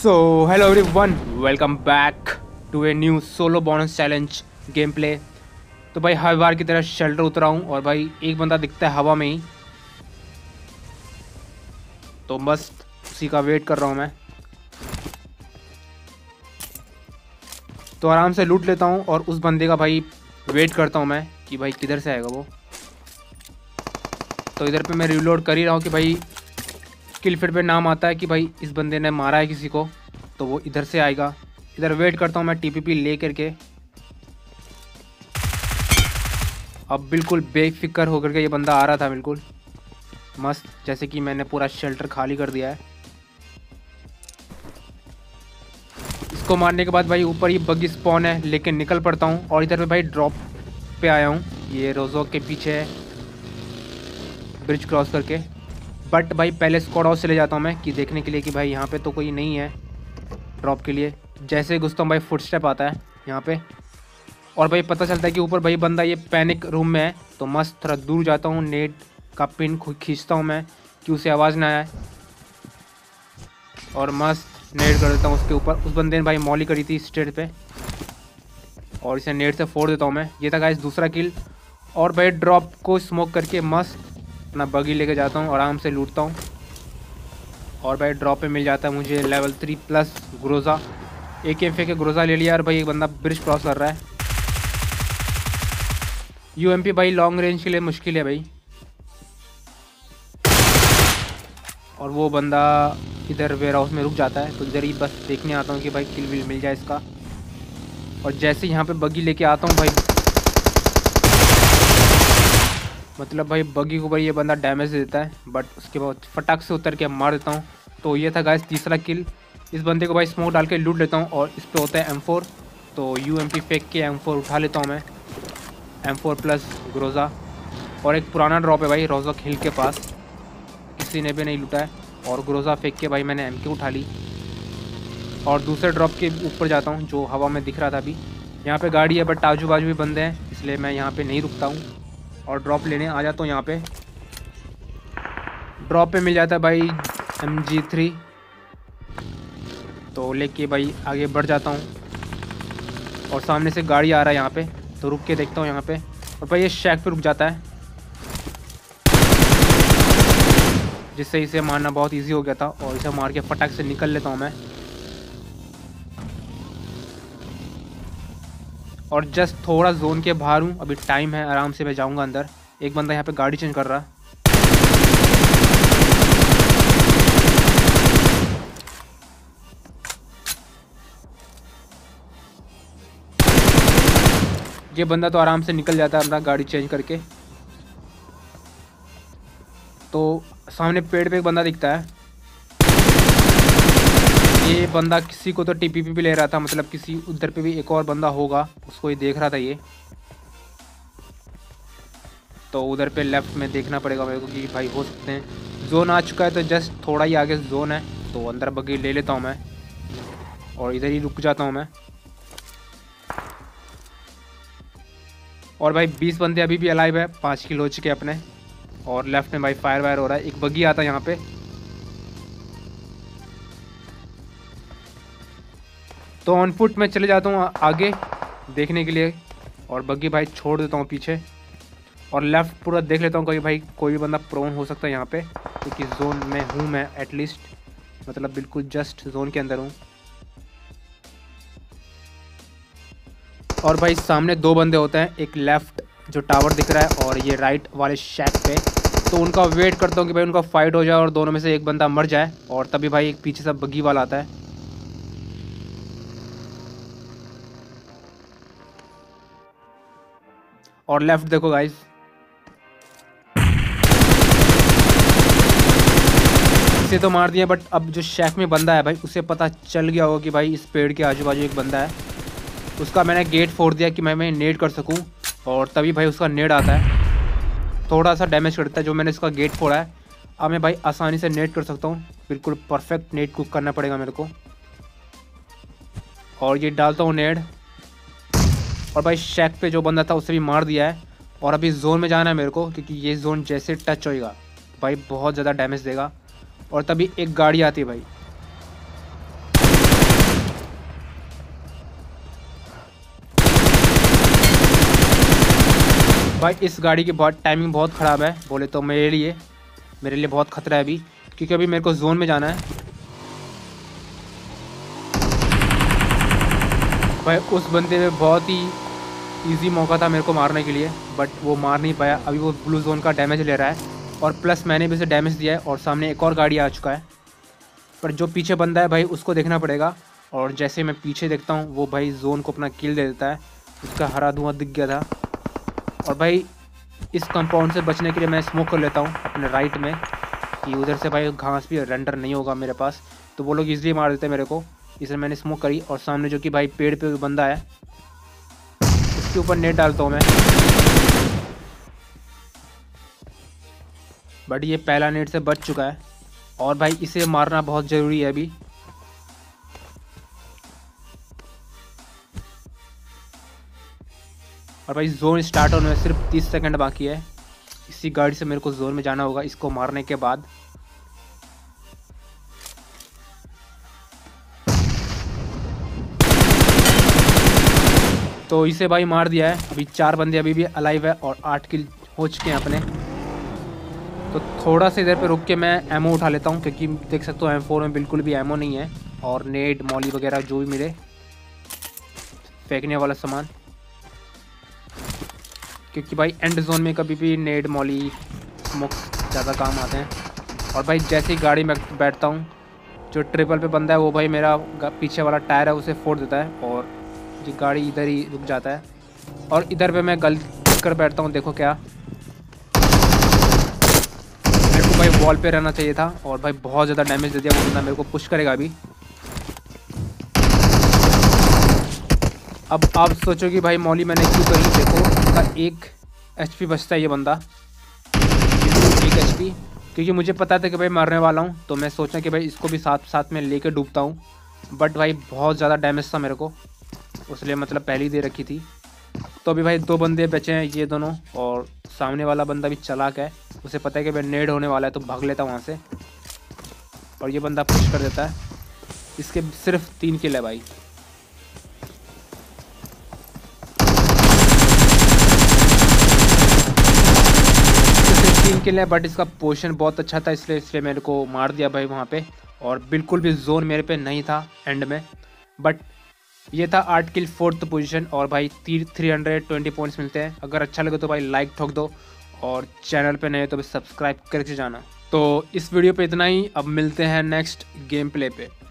So hello everyone, welcome back to a new solo bonus challenge game play. तो भाई हर बार की तरह shelter उतरा हूँ और भाई एक बंदा दिखता है हवा में ही, तो मस्त उसी का वेट कर रहा हूँ मैं। तो आराम से लूट लेता हूँ और उस बंदे का भाई वेट करता हूँ मैं कि भाई किधर से आएगा वो। तो इधर पे मैं रिलोड कर ही रहा हूँ कि भाई किल फीड पे नाम आता है कि भाई इस बंदे ने मारा है किसी को, तो वो इधर से आएगा। इधर वेट करता हूँ मैं टीपीपी ले करके। अब बिल्कुल बेफिक्र होकर के ये बंदा आ रहा था, बिल्कुल मस्त, जैसे कि मैंने पूरा शेल्टर खाली कर दिया है। इसको मारने के बाद भाई ऊपर ये बग्गी स्पॉन है, लेकिन निकल पड़ता हूँ और इधर पे भाई ड्रॉप पे आया हूँ। ये रोजो के पीछे है, ब्रिज क्रॉस करके। बट भाई पहले स्क्वाड हाउस चले जाता हूँ मैं कि देखने के लिए कि भाई यहाँ पे तो कोई नहीं है ड्रॉप के लिए। जैसे ही घुसता हूँ भाई फुटस्टेप आता है यहाँ पे और भाई पता चलता है कि ऊपर भाई बंदा ये पैनिक रूम में है। तो मस्त थोड़ा दूर जाता हूँ, नेट का पिन खींचता हूँ मैं कि उसे आवाज़ ना आए और मस्त नेट कर देता हूँ उसके ऊपर। उस बंदे ने भाई मॉली करी थी स्टेट पे और इसे नेट से फोड़ देता हूँ मैं। ये था गाइस दूसरा किल। और भाई ड्रॉप को स्मोक करके मस्त अपना बगी लेके जाता हूँ, आराम से लूटता हूँ। और भाई ड्रॉप पे मिल जाता है मुझे लेवल 3+ ग्रोजा। एक एम के ग्रोजा ले लिया और भाई एक बंदा ब्रिज क्रॉस कर रहा है। यूएमपी भाई लॉन्ग रेंज के लिए मुश्किल है भाई। और वो बंदा इधर वेयर हाउस में रुक जाता है, तो इधर ही बस देखने आता हूँ कि भाई किल विल मिल जाए इसका। और जैसे यहाँ पे बगी लेके आता हूँ भाई, मतलब भाई बगी को भाई ये बंदा डैमेज दे देता है, बट उसके बाद फटाक से उतर के मार देता हूँ। तो ये था गाइस तीसरा किल। इस बंदे को भाई स्मोक डाल के लूट लेता हूँ और इस पे होता है M4। तो यूएमपी फेंक के M4 उठा लेता हूँ मैं, M4+ ग्रोजा। और एक पुराना ड्रॉप है भाई रोजा हिल के पास, किसी ने भी नहीं लूटा है। और ग्रोजा फेंक के भाई मैंने MK उठा ली और दूसरे ड्रॉप के ऊपर जाता हूँ जो हवा में दिख रहा था अभी। यहाँ पे गाड़ी है बट आजू बाजू भी बंदे हैं, इसलिए मैं यहाँ पे नहीं रुकता हूँ और ड्रॉप लेने आ जाता हूँ। यहाँ पे ड्रॉप पे मिल जाता है भाई MG3, तो लेके भाई आगे बढ़ जाता हूँ। और सामने से गाड़ी आ रहा है यहाँ पे, तो रुक के देखता हूँ यहाँ पे। और भाई ये शैक पे रुक जाता है, जिससे इसे मारना बहुत इजी हो गया था। और इसे मार के फटाक से निकल लेता हूँ मैं। और जस्ट थोड़ा जोन के बाहर हूँ, अभी टाइम है, आराम से मैं जाऊँगा अंदर। एक बंदा यहाँ पे गाड़ी चेंज कर रहा है। ये बंदा तो आराम से निकल जाता है अपना गाड़ी चेंज करके। तो सामने पेड़ पे एक बंदा दिखता है। ये बंदा किसी को तो टीपीपी पे ले रहा था, मतलब किसी उधर पे भी एक और बंदा होगा, उसको ही देख रहा था ये। तो उधर पे लेफ्ट में देखना पड़ेगा मेरे को कि भाई हो सकते हैं। जोन आ चुका है, तो जस्ट थोड़ा ही आगे जोन है, तो अंदर बग्गी ले लेता हूँ मैं और इधर ही रुक जाता हूँ मैं। और भाई 20 बंदे अभी भी अलाइव है, 5 किल हो चुके अपने। और लेफ्ट में भाई फायर वायर हो रहा है, एक बग्गी आता है यहाँ पे। तो ऑन फुट में चले जाता हूँ आगे देखने के लिए और बग्गी भाई छोड़ देता हूँ पीछे। और लेफ्ट पूरा देख लेता हूँ, भाई कोई भी बंदा प्रोन हो सकता है यहाँ पे, क्योंकि जोन में हूँ मैं एटलीस्ट, मतलब बिल्कुल जस्ट जोन के अंदर हूँ। और भाई सामने 2 बंदे होते हैं, एक लेफ्ट जो टावर दिख रहा है और ये राइट वाले शैक पे। तो उनका वेट करता हूँ कि भाई उनका फाइट हो जाए और दोनों में से एक बंदा मर जाए, और तभी भाई एक पीछे से बग्गी वाला आता है। और लेफ्ट देखो गाइस, इसे तो मार दिया, बट अब जो शैक में बंदा है भाई उसे पता चल गया होगा कि भाई इस पेड़ के आजू बाजू एक बंदा है। उसका मैंने गेट फोड़ दिया कि मैं नेड कर सकूं, और तभी भाई उसका नेड आता है, थोड़ा सा डैमेज करता है जो मैंने इसका गेट फोड़ा है। अब मैं भाई आसानी से नेड कर सकता हूँ, बिल्कुल परफेक्ट नेड कुक करना पड़ेगा मेरे को। और ये डालता हूँ नेड, और भाई शैक पे जो बंदा था उसे भी मार दिया है। और अभी जोन में जाना है मेरे को, क्योंकि ये जोन जैसे टच होएगा भाई बहुत ज़्यादा डैमेज देगा। और तभी एक गाड़ी आती है भाई, भाई इस गाड़ी की बहुत टाइमिंग बहुत ख़राब है, बोले तो मेरे लिए बहुत ख़तरा है अभी, क्योंकि अभी मेरे को जोन में जाना है। भाई उस बंदे में बहुत ही इजी मौका था मेरे को मारने के लिए, बट वो मार नहीं पाया। अभी वो ब्लू जोन का डैमेज ले रहा है और प्लस मैंने भी उसे डैमेज दिया है और सामने एक और गाड़ी आ चुका है। पर जो पीछे बंदा है भाई उसको देखना पड़ेगा, और जैसे मैं पीछे देखता हूँ वो भाई जोन को अपना किल दे देता है। उसका हरा धुआं दिख गया था। और भाई इस कंपाउंड से बचने के लिए मैं स्मोक कर लेता हूँ अपने राइट में, कि उधर से भाई घास भी रेंडर नहीं होगा मेरे पास, तो वो लोग ईजिली मार देते हैं मेरे को। इसलिए मैंने स्मोक करी और सामने जो कि भाई पेड़ पे बंदा है उसके ऊपर नेट डालता हूँ मैं। बट ये पहला नेट से बच चुका है और भाई इसे मारना बहुत ज़रूरी है अभी। और भाई जोन स्टार्ट होने में सिर्फ 30 सेकंड बाकी है। इसी गाड़ी से मेरे को जोन में जाना होगा इसको मारने के बाद। तो इसे भाई मार दिया है। अभी 4 बंदे अभी भी अलाइव है और 8 किल हो चुके हैं अपने। तो थोड़ा सा इधर पे रुक के मैं एमओ उठा लेता हूँ, क्योंकि देख सकते हो M4 में बिल्कुल भी एमओ नहीं है, और नेट मॉली वगैरह जो भी मिले फेंकने वाला सामान, क्योंकि भाई एंड जोन में कभी भी नेट मॉली स्मोक ज़्यादा काम आते हैं। और भाई जैसे ही गाड़ी में बैठता हूँ, जो ट्रिपल पे बंदा है वो भाई मेरा पीछे वाला टायर है उसे फोड़ देता है और ये गाड़ी इधर ही रुक जाता है। और इधर पे मैं गलती कर बैठता हूँ, देखो क्या, मेरे को भाई वॉल पे रहना चाहिए था और भाई बहुत ज़्यादा डैमेज दे दिया वो बंदा। मेरे को पुश करेगा अभी। अब आप सोचो कि भाई मॉली मैंने क्यों करी। देखो इसका 1 HP बचता है ये बंदा, 1 HP, क्योंकि मुझे पता था कि भाई मरने वाला हूँ, तो मैं सोचा कि भाई इसको भी साथ साथ में लेके डूबता हूँ। बट भाई बहुत ज़्यादा डैमेज था मेरे को, उसलिए मतलब पहले ही दे रखी थी। तो अभी भाई 2 बंदे बचे हैं, ये दोनों, और सामने वाला बंदा भी चालाक है, उसे पता है कि भाई नेड होने वाला है तो भाग लेता वहाँ से, और ये बंदा पुश कर देता है। इसके सिर्फ 3 किल है भाई। किल है, बट इसका पोजीशन बहुत अच्छा था, इसलिए मेरे को मार दिया भाई वहाँ पे। और बिल्कुल भी जोन मेरे पे नहीं था एंड में। बट ये था 8 किल 4th पोजीशन, और भाई 320 पॉइंट्स मिलते हैं। अगर अच्छा लगे तो भाई लाइक ठोक दो, और चैनल पे नए तो भी सब्सक्राइब करके जाना। तो इस वीडियो पे इतना ही, अब मिलते हैं नेक्स्ट गेम प्ले पे।